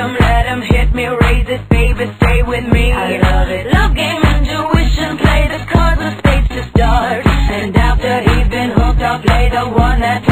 let him hit me, raise it, baby, stay with me. I love it. Love game, intuition, play the cards, the stage to start. And after he's been hooked, I'll play the one that